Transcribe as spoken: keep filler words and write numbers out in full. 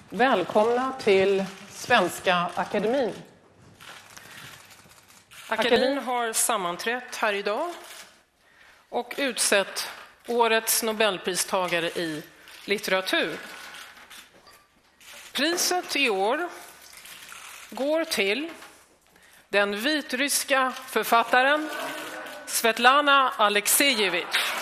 Välkomna till Svenska Akademin. Akademin har sammanträtt här idag och utsett årets Nobelpristagare i litteratur. Priset i år går till den vitryska författaren Svetlana Aleksejevitj.